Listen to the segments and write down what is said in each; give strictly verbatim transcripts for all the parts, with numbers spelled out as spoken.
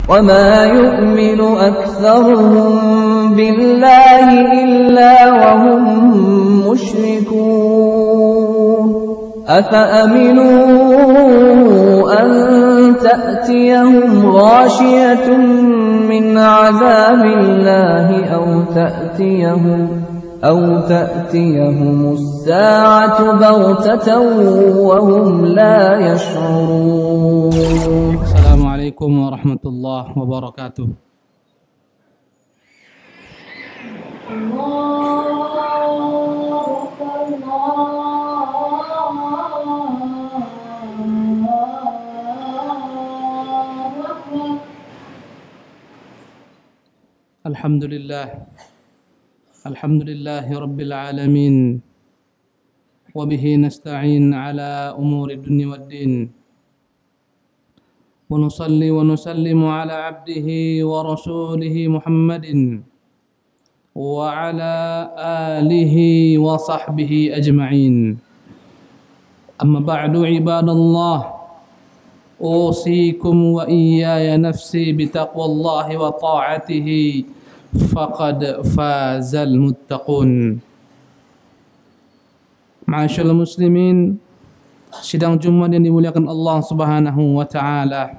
وَمَا يُؤْمِنُ أَكْثَرُهُم بِاللَّهِ إِلَّا وَهُم مُّشْرِكُونَ أَفَأَمِنُوا أَن تَأْتِيَهُمْ غَاشِيَةٌ مِّنْ عَذَابِ اللَّهِ أَوْ تَأْتِيَهُمْ أَوْ تَأْتِيَهُمُ السَّاعَةُ بَغْتَةً وَهُمْ لَا يَشْعُرُونَ. السلام عليكم ورحمة الله وبركاته. الحمد لله الحمد لله رب العالمين وبه نستعين على أمور الدنيا والدين ونصلي ونسلم على عبده ورسوله محمد وعلى آله وصحبه أجمعين. أما بعد عباد الله، أوصيكم وإياي نفسي بتقوى الله وطاعته فقد فاز المتقون. Ma'asyiral muslimin, sidang Jumat yang dimuliakan Allah Subhanahu wa taala.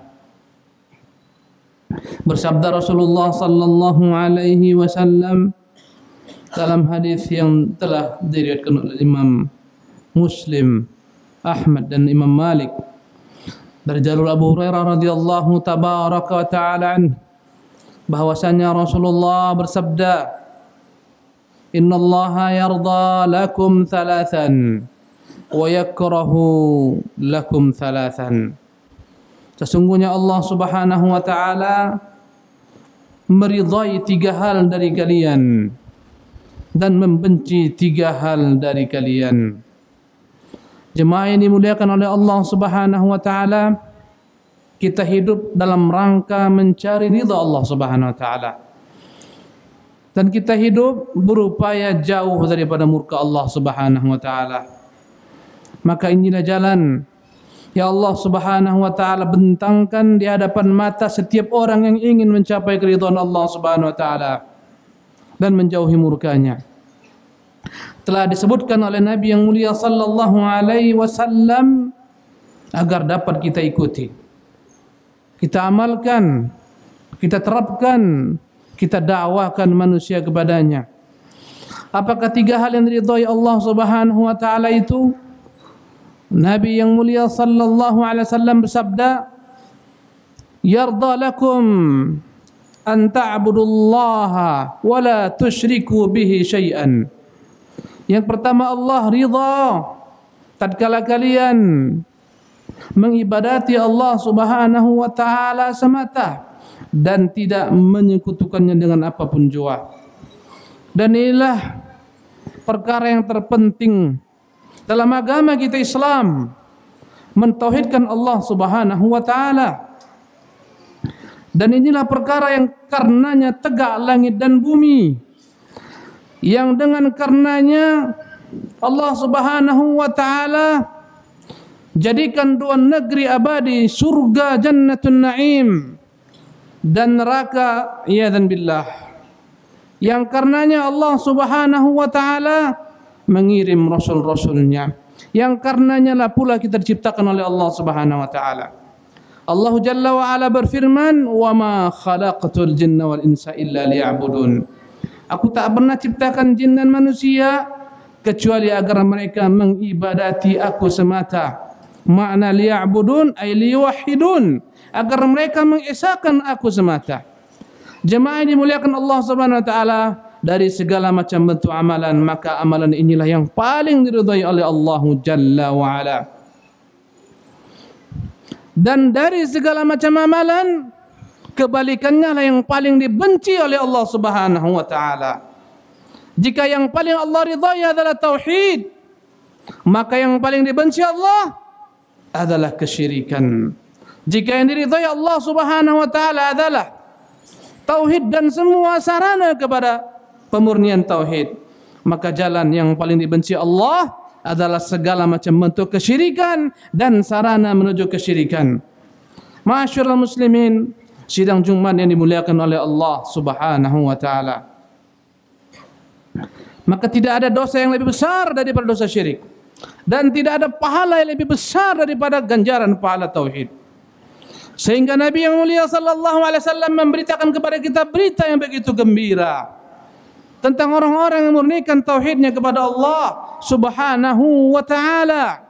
Bersabda Rasulullah sallallahu alaihi wasallam dalam hadis yang telah diriwayatkan oleh Imam Muslim, Ahmad dan Imam Malik dari jalur Abu Hurairah radhiyallahu tabaraka wa taala anhu, bahwasanya Rasulullah bersabda, "Inna Allaha yarda lakum thalathan wa yakrahu lakum thalathan." Sesungguhnya Allah Subhanahu wa taala meridai tiga hal dari kalian dan membenci tiga hal dari kalian. Jemaah yang dimuliakan oleh Allah Subhanahu wa taala, kita hidup dalam rangka mencari ridha Allah Subhanahu wa taala. Dan kita hidup berupaya jauh daripada murka Allah Subhanahu wa taala. Maka inilah jalan ya Allah Subhanahu wa taala bentangkan di hadapan mata setiap orang yang ingin mencapai keridhaan Allah Subhanahu wa taala dan menjauhi murkanya. Telah disebutkan oleh Nabi yang mulia sallallahu alaihi wasallam agar dapat kita ikuti, kita amalkan, kita terapkan, kita dakwahkan manusia kepadanya. Apakah tiga hal yang diridhai Allah Subhanahu wa taala itu? Nabi yang mulia sallallahu alaihi wasallam bersabda, "Yarda lakum an ta'budullaha wa la tusyriku bihi syai'an." Yang pertama, Allah ridha tatkala kalian mengibadati Allah Subhanahu wa taala semata dan tidak menyekutukannya dengan apapun jua. Dan inilah perkara yang terpenting dalam agama kita Islam, mentauhidkan Allah Subhanahu wa taala. Dan inilah perkara yang karenanya tegak langit dan bumi, yang dengan karenanya Allah Subhanahu wa taala jadikan dua negeri abadi, surga Jannatun Naim dan neraka iyadzan billah, yang karenanya Allah Subhanahu wa taala mengirim rasul-rasulnya, yang karenanya lah pula kita diciptakan oleh Allah Subhanahu wa taala. Allah Jalla wa Ala berfirman, "Wa ma khalaqtul jinna wal insa illa liya'budun." Aku tak pernah ciptakan jin dan manusia kecuali agar mereka mengibadati aku semata. Makna liya'budun ay liyuwahhidun, agar mereka mengesahkan aku semata. Jemaah yang dimuliakan Allah Subhanahu wa taala, dari segala macam bentuk amalan, maka amalan inilah yang paling diridhai oleh Allah Jalla wa Ala. Dan dari segala macam amalan, kebalikannya lah yang paling dibenci oleh Allah Subhanahu wa taala. Jika yang paling Allah ridhai adalah tauhid, maka yang paling dibenci Allah adalah kesyirikan. Jika yang diridhai Allah Subhanahu wa taala adalah tauhid dan semua sarana kepada pemurnian tauhid, maka jalan yang paling dibenci Allah adalah segala macam bentuk kesyirikan dan sarana menuju kesyirikan. Ma'asyiral muslimin, sidang Jumat yang dimuliakan oleh Allah Subhanahu wa taala. Maka tidak ada dosa yang lebih besar daripada dosa syirik, dan tidak ada pahala yang lebih besar daripada ganjaran pahala tauhid. Sehingga Nabi yang mulia sallallahu alaihi wasallam memberitakan kepada kita berita yang begitu gembira tentang orang-orang yang murnikan tauhidnya kepada Allah Subhanahu wa taala.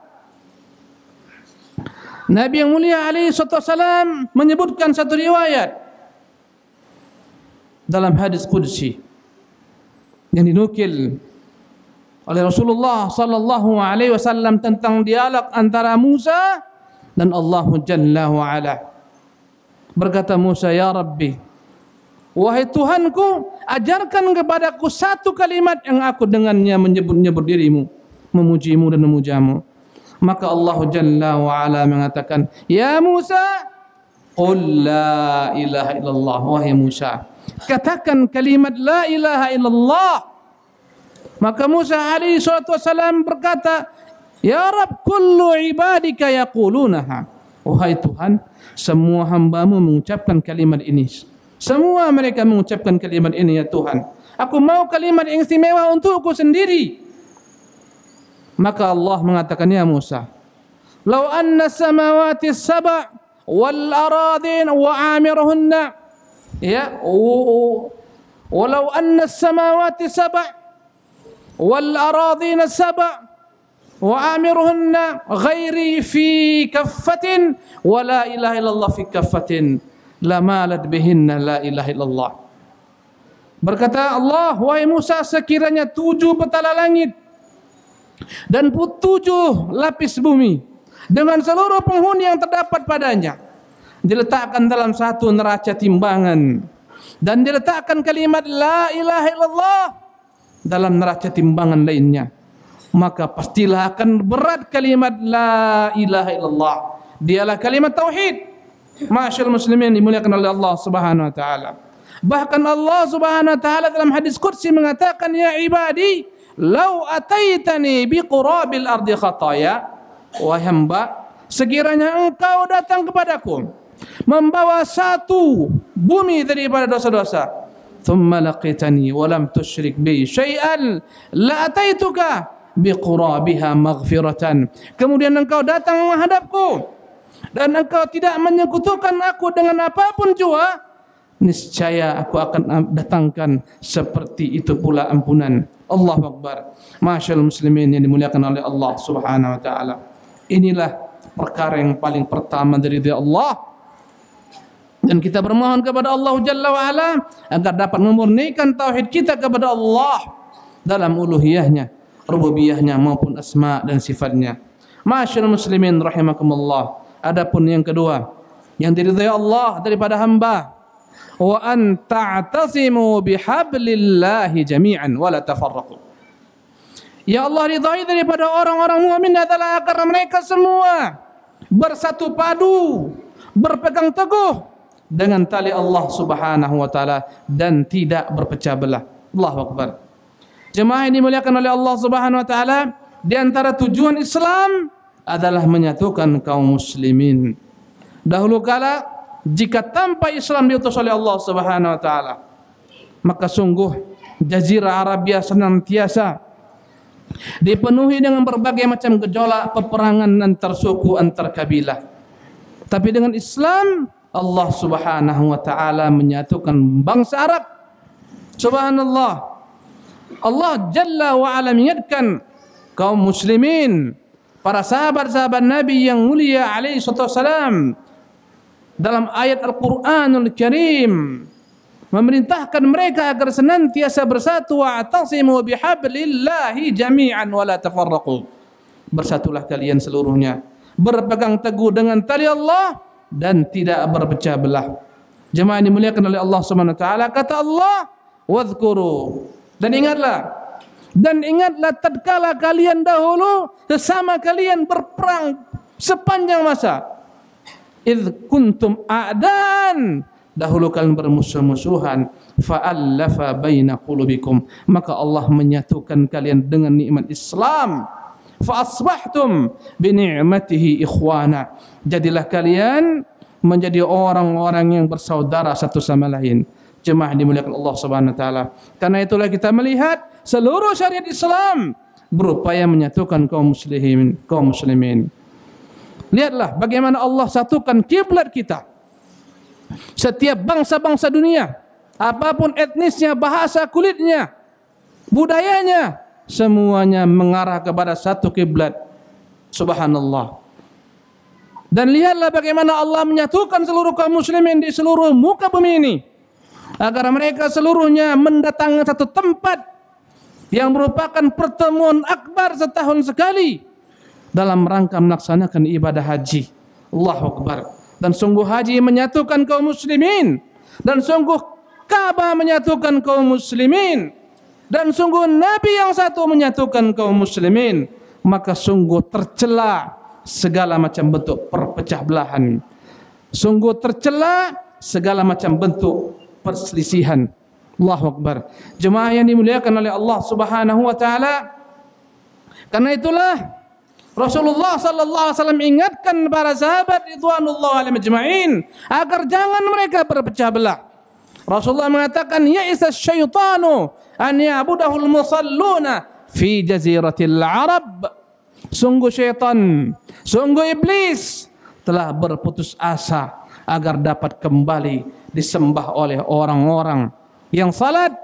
Nabi yang mulia alaihi wasallam menyebutkan satu riwayat dalam hadis qudsi yang dinukil oleh Rasulullah sallallahu alaihi wasallam tentang dialog antara Musa dan Allah Jalla wa Ala. Berkata Musa, "Ya Rabbi, wahai Tuhanku, ajarkan kepadaku satu kalimat yang aku dengannya menyebut-nyebut dirimu, memujimu dan memujamu." Maka Allah Jalla wa Ala mengatakan, "Ya Musa, qul la ilaha illallah." Wahai Musa, katakan kalimat la ilaha illallah. Maka Musa alaihi salatu wasalam berkata, "Ya Rabb, kullu ibadika yaqulunaha." Wahai Tuhan, semua hamba-Mu mengucapkan kalimat ini. Semua mereka mengucapkan kalimat ini, ya Tuhan. Aku mau kalimat yang istimewa untukku sendiri. Maka Allah mengatakan, "Ya Musa, law anna samawati sab' wal aradin wa amiruhunna, ya, walau anna samawati sab' wal aradin sab' wa amiruhunna ghairi fi kaffatin wa la ilaha illallah fi kaffatin lamalat bihinna la ilaha illallah." Berkata Allah, "Wahai Musa, sekiranya tujuh petala langit dan tujuh lapis bumi dengan seluruh penghuni yang terdapat padanya diletakkan dalam satu neraca timbangan, dan diletakkan kalimat la ilaha illallah dalam neraca timbangan lainnya, maka pastilah akan berat kalimat la ilaha illallah. Dialah kalimat tauhid." Ma'asyiral muslimin dimuliakan oleh Allah Subhanahu wa taala. Bahkan Allah Subhanahu wa taala dalam hadis qudsi mengatakan, "Ya ibadi, lau ataitani biqurabil ardi khataya." Wahai hamba, sekiranya engkau datang kepadaku membawa satu bumi daripada dosa-dosa, thumma laqitani wa lam tusyrik bi syai'an la ataituka biqurabiha maghfiratan. Kemudian engkau datang menghadapku dan engkau tidak menyekutukan aku dengan apapun jua, niscaya aku akan datangkan seperti itu pula ampunan. Allahu Akbar. Masyaallah muslimin yang dimuliakan oleh Allah Subhanahu wa taala. Inilah perkara yang paling pertama dari dia Allah, dan kita bermohon kepada Allah Jalla wa Ala agar dapat memurnikan tauhid kita kepada Allah dalam uluhiyahnya, rububiyahnya maupun asma dan sifatnya. Masyaallah muslimin rahimakumullah. Adapun yang kedua yang diridhai Allah daripada hamba, wa an ta'tasimu bihablillahi jami'an wa la tafarraqu. Ya Allah ridhai daripada orang-orang mukmin adalah agar mereka semua bersatu padu, berpegang teguh dengan tali Allah Subhanahu wa taala dan tidak berpecah belah. Allahu Akbar. Jemaah yang dimuliakan oleh Allah Subhanahu wa taala, di antara tujuan Islam adalah menyatukan kaum muslimin. Dahulu kala jika tanpa Islam diutus oleh Allah Subhanahu wa taala, maka sungguh jazirah Arabia senantiasa dipenuhi dengan berbagai macam gejolak peperangan antar suku, antar kabilah. Tapi dengan Islam, Allah Subhanahu wa taala menyatukan bangsa Arab. Subhanallah. Allah Jalla wa Ala mengingatkan kaum muslimin, para sahabat-sahabat Nabi yang mulia alaihi wasallam dalam ayat Al-Qur'anul Karim, memerintahkan mereka agar senantiasa bersatu, wa'tasimu bihablillahi jami'an wa la tafarraqu. Bersatulah kalian seluruhnya, berpegang teguh dengan tali Allah dan tidak berpecah belah. Jemaah yang dimuliakan oleh Allah Subhanahu wa taala, kata Allah, "Wadhkuru." Dan ingatlah, dan ingatlah tatkala kalian dahulu sesama kalian berperang sepanjang masa. Idz kuntum a'dan, dahulu kalian bermusuh-musuhan, fa'allafa baina qulubikum, maka Allah menyatukan kalian dengan nikmat Islam. Fa asbahtum bi ni'matihi ikhwana, jadilah kalian menjadi orang-orang yang bersaudara satu sama lain. Jemaah dimuliakan Allah Subhanahu wa taala. Karena itulah kita melihat seluruh syariat Islam berupaya menyatukan kaum muslimin, kaum muslimin. Lihatlah bagaimana Allah satukan kiblat kita. Setiap bangsa-bangsa dunia, apapun etnisnya, bahasa kulitnya, budayanya, semuanya mengarah kepada satu kiblat. Subhanallah. Dan lihatlah bagaimana Allah menyatukan seluruh kaum muslimin di seluruh muka bumi ini, agar mereka seluruhnya mendatangi satu tempat yang merupakan pertemuan akbar setahun sekali dalam rangka melaksanakan ibadah haji. Allahu Akbar. Dan sungguh haji menyatukan kaum muslimin, dan sungguh Ka'bah menyatukan kaum muslimin, dan sungguh Nabi yang satu menyatukan kaum muslimin. Maka sungguh tercela segala macam bentuk perpecah belahan, sungguh tercela segala macam bentuk perselisihan. Allahu Akbar. Jemaah yang dimuliakan oleh Allah Subhanahu wa taala, karena itulah Rasulullah sallallahu alaihi wasallam ingatkan para sahabat ridwanullah alaihim ajma'in agar jangan mereka berpecah belah. Rasulullah mengatakan, ya'isa syaitanu an ya'budahul musalluna fi jaziratil Arab. Sungguh syaitan, sungguh iblis telah berputus asa agar dapat kembali disembah oleh orang-orang yang salat,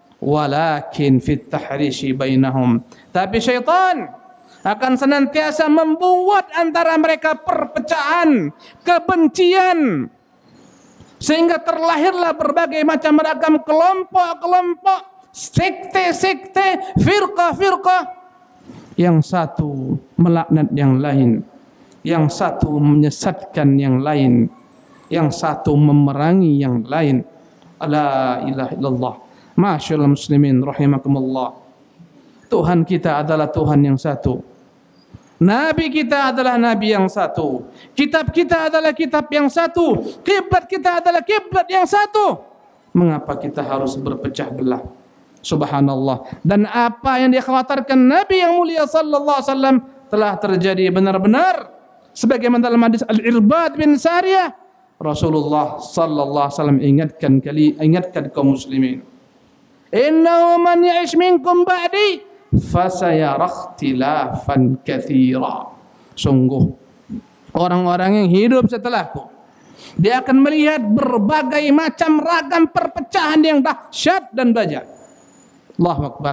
walakin fit tahrishi bainahum. Tapi syaitan akan senantiasa membuat antara mereka perpecahan, kebencian, sehingga terlahirlah berbagai macam ragam kelompok-kelompok, sekte-sekte, firqah-firqah. Yang satu melaknat yang lain, yang satu menyesatkan yang lain, yang satu memerangi yang lain. La ilaha illallah. Masyaallah muslimin rahimakumullah. Tuhan kita adalah Tuhan yang satu. Nabi kita adalah Nabi yang satu. Kitab kita adalah kitab yang satu. Kiblat kita adalah kiblat yang satu. Mengapa kita harus berpecah belah? Subhanallah. Dan apa yang dikhawatirkan Nabi yang mulia sallallahu alaihi wasallam telah terjadi benar-benar. Sebagaimana dalam hadis Al-Irbad bin Sariyah, Rasulullah sallallahu alaihi wasallam ingatkan kali ingatkan kaum muslimin, innahu man ya'ish minkum ba'di fasayara ikhtilafan katsira. Sungguh orang-orang yang hidup setelahku, dia akan melihat berbagai macam ragam perpecahan yang dahsyat dan dahsyat. Allahu Akbar.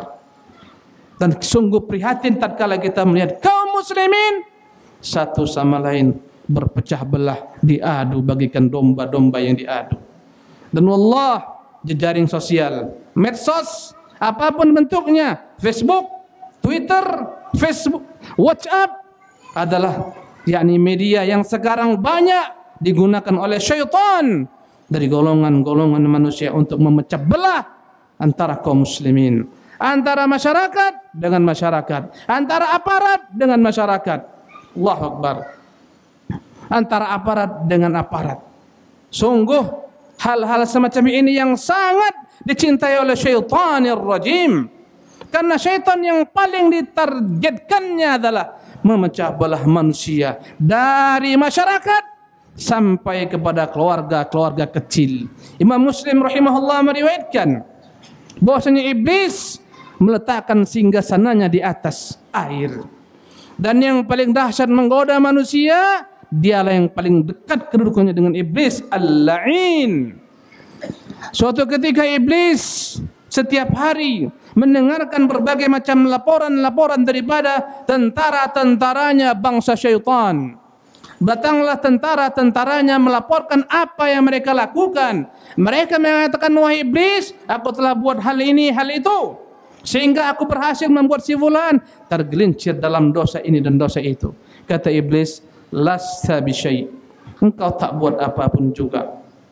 Dan sungguh prihatin tatkala kita melihat kaum muslimin satu sama lain berpecah belah, diadu bagikan domba-domba yang diadu. Dan wallah, jejaring sosial, medsos, apapun bentuknya, Facebook, Twitter, Facebook, WhatsApp adalah yakni media yang sekarang banyak digunakan oleh syaitan dari golongan-golongan manusia untuk memecah belah antara kaum muslimin, antara masyarakat dengan masyarakat, antara aparat dengan masyarakat. Allahu Akbar. Antara aparat dengan aparat. Sungguh hal-hal semacam ini yang sangat dicintai oleh syaitanir rajim. Karena syaitan yang paling ditargetkannya adalah memecah belah manusia dari masyarakat sampai kepada keluarga-keluarga kecil. Imam Muslim rahimahullah meriwayatkan bahwasanya iblis meletakkan singgasananya di atas air. Dan yang paling dahsyat menggoda manusia, dialah yang paling dekat kedudukannya dengan iblis, al-la'in. Suatu ketika iblis setiap hari mendengarkan berbagai macam laporan-laporan daripada tentara-tentaranya bangsa syaitan. Datanglah tentara-tentaranya melaporkan apa yang mereka lakukan. Mereka mengatakan, wahai iblis, aku telah buat hal ini, hal itu, sehingga aku berhasil membuat si fulan tergelincir dalam dosa ini dan dosa itu. Kata iblis, lasta bisyai', engkau tak buat apapun juga.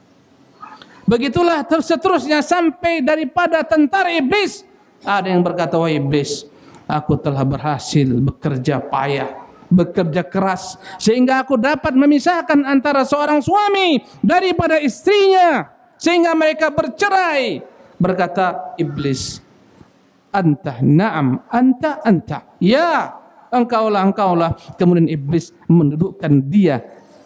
Begitulah seterusnya sampai daripada tentara iblis. Ada yang berkata, wahai iblis, aku telah berhasil bekerja payah, bekerja keras, sehingga aku dapat memisahkan antara seorang suami daripada istrinya, sehingga mereka bercerai. Berkata iblis, anta, na'am, anta, anta, ya, engkaulah, engkaulah. Kemudian iblis mendudukkan dia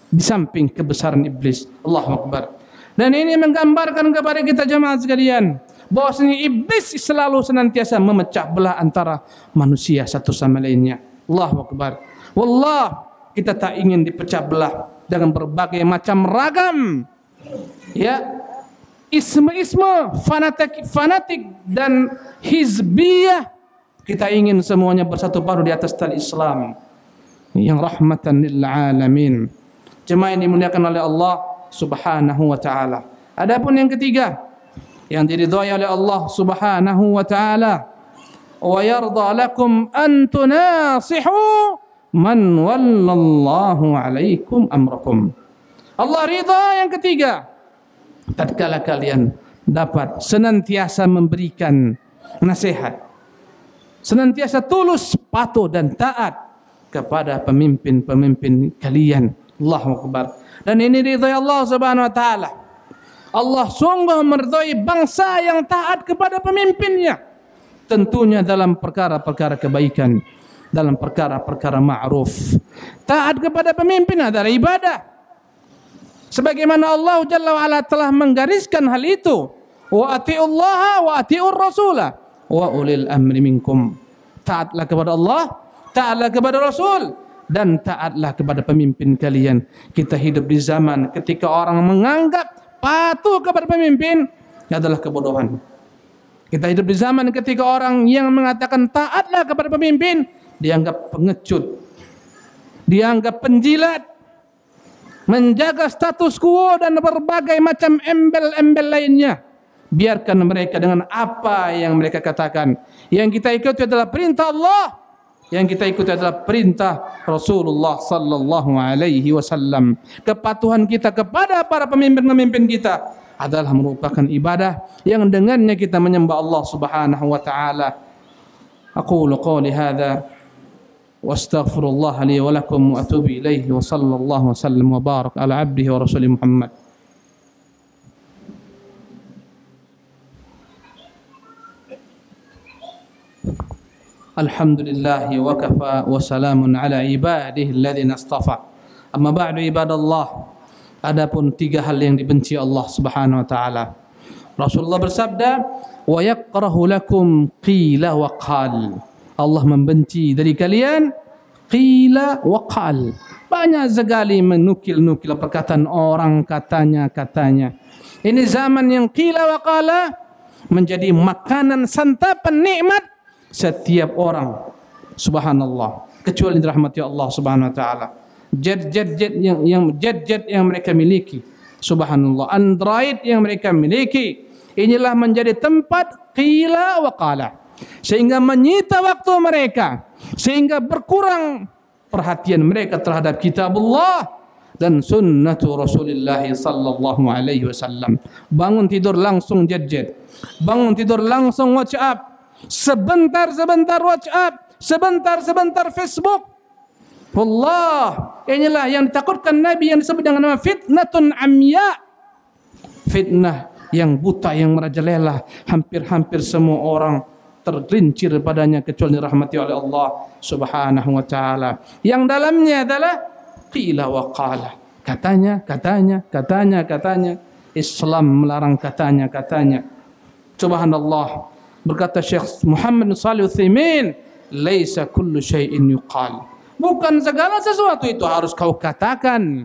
di samping kebesaran iblis. Allahu Akbar. Dan ini menggambarkan kepada kita jemaah sekalian, bahwasanya iblis selalu senantiasa memecah belah antara manusia satu sama lainnya. Allahu Akbar. Wallah, kita tak ingin dipecah belah dengan berbagai macam ragam ya isme-isme fanatik fanatik dan hizbiyah. Kita ingin semuanya bersatu padu di atas tali Islam yang rahmatan lil alamin. Jemaah yang dimuliakan oleh Allah Subhanahu wa taala. Adapun yang ketiga yang diridhai oleh Allah Subhanahu wa taala, wa yarda lakum an tunasihu man wallallahu alaikum amrakum. Allah ridha yang ketiga tatkala kalian dapat senantiasa memberikan nasihat, senantiasa tulus, patuh dan taat kepada pemimpin-pemimpin kalian. Allahu Akbar. Dan ini ridha Allah Subhanahu wa taala. Allah sungguh meridhai bangsa yang taat kepada pemimpinnya, tentunya dalam perkara-perkara kebaikan, dalam perkara-perkara ma'ruf. Taat kepada pemimpin adalah ibadah, sebagaimana Allah Jalla wa Ala telah menggariskan hal itu. Wa atiullaha wa atiur rasulah wa ulil amri minkum. Taatlah kepada Allah, taatlah kepada Rasul, dan taatlah kepada pemimpin kalian. Kita hidup di zaman ketika orang menganggap patuh kepada pemimpin adalah kebodohan. Kita hidup di zaman ketika orang yang mengatakan taatlah kepada pemimpin dianggap pengecut, dianggap penjilat, menjaga status quo dan berbagai macam embel-embel lainnya. Biarkan mereka dengan apa yang mereka katakan. Yang kita ikuti adalah perintah Allah, yang kita ikuti adalah perintah Rasulullah sallallahu alaihi wasallam. Kepatuhan kita kepada para pemimpin-pemimpin kita adalah merupakan ibadah yang dengannya kita menyembah Allah Subhanahu wa taala. Aqulu qawli hadza wa astaghfirullah li wa lakum wa atubu ilaihi wa sallallahu wa sallam wa barak ala abdihi wa rasulih Muhammad. Alhamdulillah wa kafa wa salamun ala ibadihi alladhina istafa. Amma ba'du ibadallah. Adapun tiga hal yang dibenci Allah Subhanahu wa taala. Rasulullah bersabda, "Wa yakrahu lakum qila wa qal." Allah membenci dari kalian qila wa qal. Banyak sekali menukil-nukil perkataan orang, katanya-katanya. Ini zaman yang qila wa qala menjadi makanan santapan nikmat setiap orang, subhanallah, kecuali dirahmati Allah Subhanahu wa taala. Jet-jet yang yang jet-jet yang mereka miliki, subhanallah, Android yang mereka miliki, inilah menjadi tempat qila wa qala, sehingga menyita waktu mereka, sehingga berkurang perhatian mereka terhadap kitabullah dan sunnatu Rasulullah sallallahu alaihi wasallam. Bangun tidur langsung jet-jet, bangun tidur langsung WhatsApp, sebentar-sebentar WhatsApp, sebentar-sebentar Facebook. Wallah, inilah yang ditakutkan Nabi yang disebut dengan nama fitnatun amya. Fitnah yang buta, yang merajalela. Hampir-hampir semua orang tergelincir padanya kecuali dirahmati oleh Allah Subhanahu wa taala. Yang dalamnya adalah qila wa qala. Katanya, katanya, katanya, katanya. Islam melarang katanya, katanya. Subhanallah. Berkata Syekh Muhammad Shalih Utsaimin, "Laisa kullu syai'in yuqal." Bukan segala sesuatu itu harus kau katakan.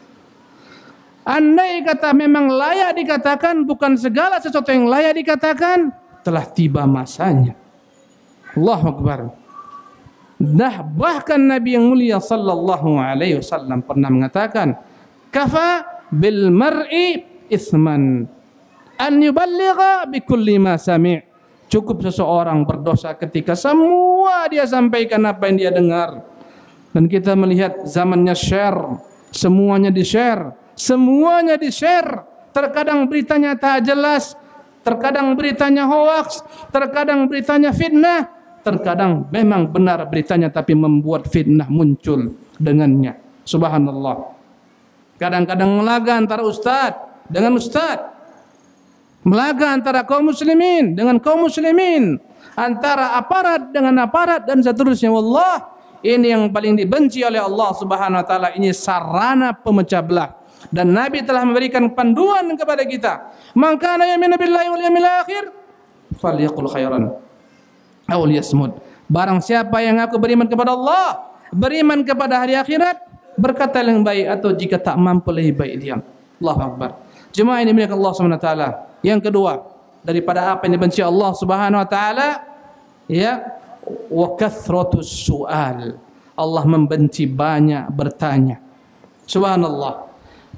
Andai kata memang layak dikatakan, bukan segala sesuatu yang layak dikatakan, telah tiba masanya. Allahu Akbar. Nah, bahkan Nabi yang mulia sallallahu alaihi wasallam pernah mengatakan, "Kafa bil mar'i itsman an yuballigha bi kulli ma sami'." Cukup seseorang berdosa ketika semua dia sampaikan apa yang dia dengar. Dan kita melihat zamannya share, semuanya di-share, semuanya di-share. Terkadang beritanya tak jelas, terkadang beritanya hoax, terkadang beritanya fitnah, terkadang memang benar beritanya tapi membuat fitnah muncul dengannya. Subhanallah. Kadang-kadang melaga antara ustaz dengan ustaz, melaga antara kaum muslimin dengan kaum muslimin, antara aparat dengan aparat dan seterusnya. Wallah, Ini yang paling dibenci oleh Allah Subhanahu wa taala. Ini sarana pemecah belah. Dan Nabi telah memberikan panduan kepada kita. Man kana yu'minu billahi wal yawmil akhir falyaqul khairan aw liyasmut. Barang siapa yang aku beriman kepada Allah, beriman kepada hari akhirat, berkata yang baik, atau jika tak mampu lebih baik diam. Allahu Akbar. Jemaah ini milik Allah Subhanahu wa taala. Yang kedua, daripada apa yang dibenci Allah Subhanahu wa taala, ya, wa kathratus su'al. Allah membenci banyak bertanya. Subhanallah.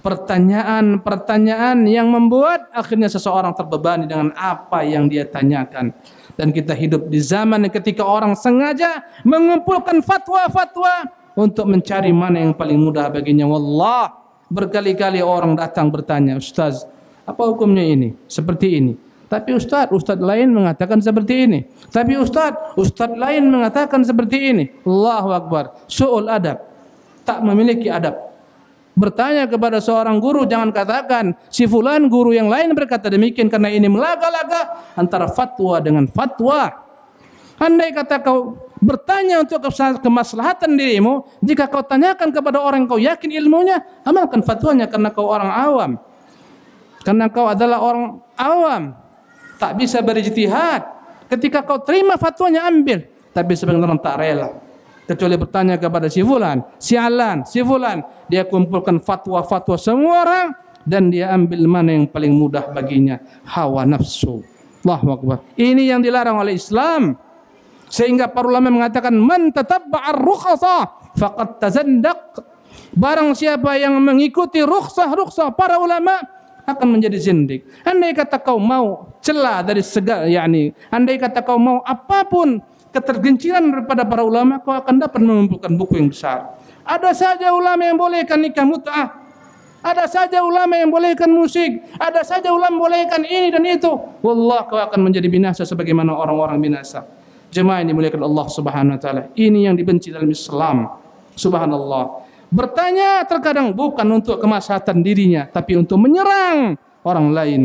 Pertanyaan-pertanyaan yang membuat akhirnya seseorang terbebani dengan apa yang dia tanyakan. Dan kita hidup di zaman ketika orang sengaja mengumpulkan fatwa-fatwa untuk mencari mana yang paling mudah baginya. Wallah, berkali-kali orang datang bertanya, Ustaz, apa hukumnya ini? Seperti ini. Tapi Ustaz, Ustaz lain mengatakan seperti ini. Tapi Ustaz, Ustaz lain mengatakan seperti ini. Allahu Akbar. Su'ul adab. Tak memiliki adab. Bertanya kepada seorang guru, jangan katakan si fulan guru yang lain berkata demikian, karena ini melaga-laga antara fatwa dengan fatwa. Andai kata kau bertanya untuk kemaslahatan dirimu, jika kau tanyakan kepada orang yang kau yakin ilmunya, amalkan fatwanya, karena kau orang awam. Karena kau adalah orang awam, tak bisa berijtihad. Ketika kau terima fatwanya, ambil. Tapi sebenarnya orang tak rela, kecuali bertanya kepada si fulan, si alan, si fulan. Dia kumpulkan fatwa-fatwa semua orang dan dia ambil mana yang paling mudah baginya. Hawa nafsu. Allahu Akbar. Ini yang dilarang oleh Islam. Sehingga para ulama mengatakan, man tatabba'ar rukhasa faqad tazandaq. Barang siapa yang mengikuti rukhsah-rukhsah para ulama akan menjadi zindik. Andai kata kau mau celah dari segala, yakni andai kata kau mau apapun ketergenciran daripada para ulama, kau akan dapat mengumpulkan buku yang besar. Ada saja ulama yang bolehkan nikah mut'ah, ada saja ulama yang bolehkan musik, ada saja ulama bolehkan ini dan itu. Wallah, kau akan menjadi binasa sebagaimana orang-orang binasa. Jemaah ini dimuliakan Allah Subhanahu wa taala. Ini yang dibenci dalam Islam. Subhanallah. Bertanya terkadang bukan untuk kemaslahatan dirinya, tapi untuk menyerang orang lain.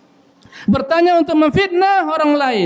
Bertanya untuk memfitnah orang lain.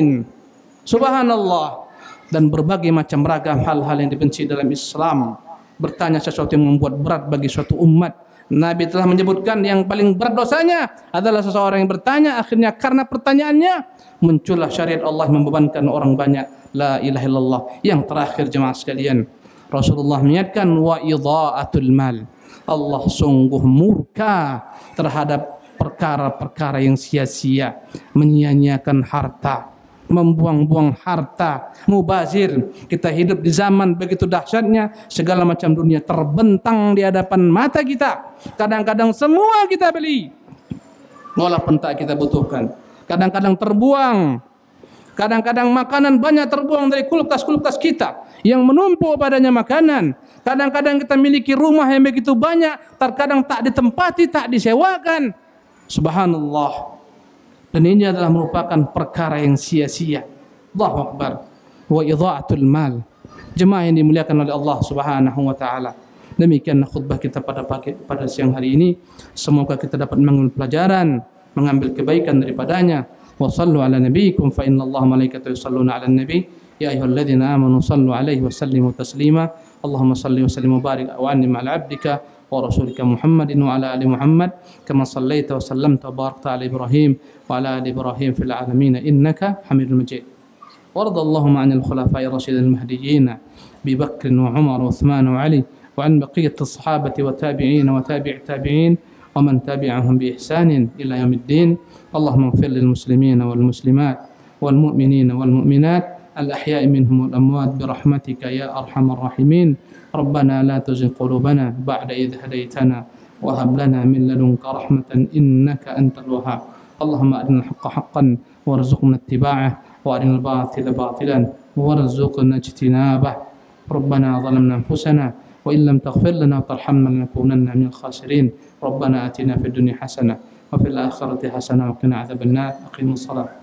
Subhanallah. Dan berbagai macam ragam hal-hal yang dibenci dalam Islam. Bertanya sesuatu yang membuat berat bagi suatu umat. Nabi telah menyebutkan yang paling berat dosanya adalah seseorang yang bertanya, akhirnya karena pertanyaannya muncullah syariat Allah membebankan orang banyak. La ilaha illallah. Yang terakhir jemaah sekalian, Rasulullah mengingatkan wa idha'atul mal. Allah sungguh murka terhadap perkara-perkara yang sia-sia, menyia-nyiakan harta, membuang-buang harta, mubazir. Kita hidup di zaman begitu dahsyatnya, segala macam dunia terbentang di hadapan mata kita. Kadang-kadang semua kita beli walaupun tak kita butuhkan. Kadang-kadang terbuang. Kadang-kadang makanan banyak terbuang dari kulkas-kulkas kita yang menumpuk padanya makanan. Kadang-kadang kita miliki rumah yang begitu banyak, terkadang tak ditempati, tak disewakan. Subhanallah. Dan ini adalah merupakan perkara yang sia-sia. Allahu Akbar. Wa idha'atul mal. Jemaah yang dimuliakan oleh Allah Subhanahu wa taala. Demikian khutbah kita pada pagi pada siang hari ini. Semoga kita dapat mengambil pelajaran, mengambil kebaikan daripadanya. Wa sallu ala nabiyikum fa inna Allah malaikatahu yusalluna ala nabi. Ya ayyuhalladzina amanu sallu alaihi wa sallimu taslima. Allahumma salli wa sallim wa barik wa an'im ala 'abdika ورسولك محمد وعلى آل محمد كما صليت وسلمت وباركت على إبراهيم وعلى آل إبراهيم في العالمين إنك حميد مجيد. وارض اللهم عن الخلفاء الراشدين المهديين أبي بكر وعمر وعثمان وعلي وعن بقية الصحابة والتابعين وتابع التابعين ومن تبعهم بإحسان إلى يوم الدين. اللهم اغفر للمسلمين والمسلمات والمؤمنين والمؤمنات الأحياء منهم والأموات برحمتك يا أرحم الراحمين. ربنا لا تزغ قلوبنا بعد إذ هديتنا وهب لنا من لدنك رحمة إنك أنت الوهاب. اللهم أرنا الحق حقا وارزقنا اتباعه وأرنا الباطل باطلا وارزقنا اجتنابه. ربنا ظلمنا أنفسنا وإن لم تغفر لنا وترحمنا لنكونن من الخاسرين. ربنا آتنا في الدنيا حسنة وفي الآخرة حسنة وقنا عذاب النار. أقيموا الصلاة.